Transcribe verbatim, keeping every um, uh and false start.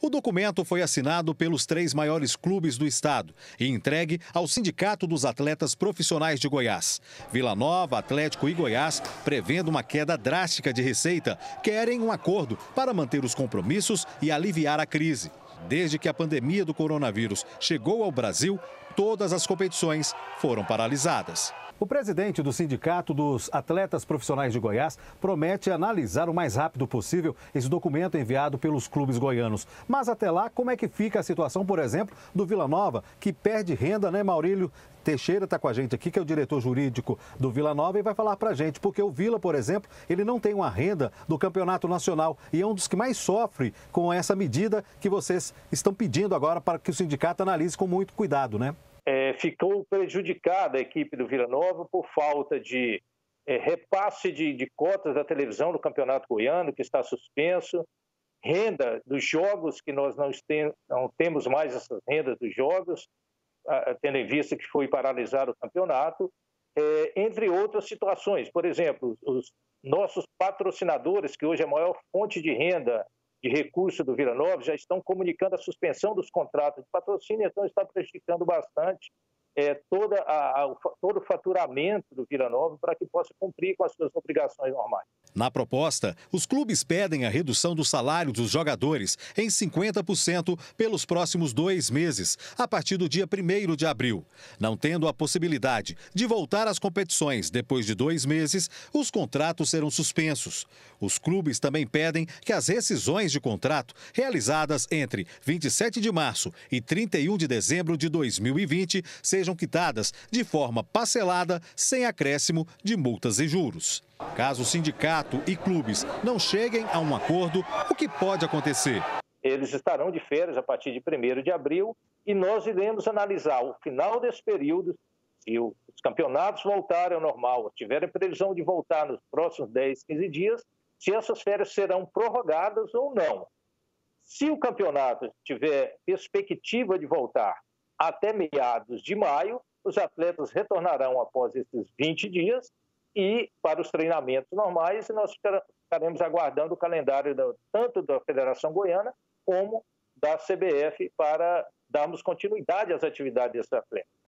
O documento foi assinado pelos três maiores clubes do estado e entregue ao Sindicato dos Atletas Profissionais de Goiás. Vila Nova, Atlético e Goiás, prevendo uma queda drástica de receita, querem um acordo para manter os compromissos e aliviar a crise. Desde que a pandemia do coronavírus chegou ao Brasil, todas as competições foram paralisadas. O presidente do Sindicato dos Atletas Profissionais de Goiás promete analisar o mais rápido possível esse documento enviado pelos clubes goianos. Mas até lá, como é que fica a situação, por exemplo, do Vila Nova, que perde renda, né, Maurílio Teixeira está com a gente aqui, que é o diretor jurídico do Vila Nova, e vai falar para a gente, porque o Vila, por exemplo, ele não tem uma renda do Campeonato Nacional e é um dos que mais sofre com essa medida que vocês estão pedindo agora para que o sindicato analise com muito cuidado, né? É, ficou prejudicada a equipe do Vila Nova por falta de é, repasse de, de cotas da televisão do Campeonato Goiano, que está suspenso, renda dos jogos, que nós não, tem, não temos mais essas rendas dos jogos, a, tendo em vista que foi paralisado o campeonato, é, entre outras situações. Por exemplo, os nossos patrocinadores, que hoje é a maior fonte de renda de recurso do Vila Nova, já estão comunicando a suspensão dos contratos de patrocínio, então está prejudicando bastante é, toda a, a, todo o faturamento do Vila Nova para que possa cumprir com as suas obrigações normais. Na proposta, os clubes pedem a redução do salário dos jogadores em cinquenta por cento pelos próximos dois meses, a partir do dia primeiro de abril. Não tendo a possibilidade de voltar às competições depois de dois meses, os contratos serão suspensos. Os clubes também pedem que as rescisões de contrato realizadas entre vinte e sete de março e trinta e um de dezembro de dois mil e vinte sejam quitadas de forma parcelada, sem acréscimo de multas e juros. Caso o sindicato e clubes não cheguem a um acordo, o que pode acontecer? Eles estarão de férias a partir de primeiro de abril e nós iremos analisar o final desse período, se os campeonatos voltarem ao normal, tiverem previsão de voltar nos próximos dez, quinze dias, se essas férias serão prorrogadas ou não. Se o campeonato tiver perspectiva de voltar até meados de maio, os atletas retornarão após esses vinte dias e para os treinamentos normais, nós ficaremos aguardando o calendário da, tanto da Federação Goiana como da C B F para darmos continuidade às atividades desses atletas.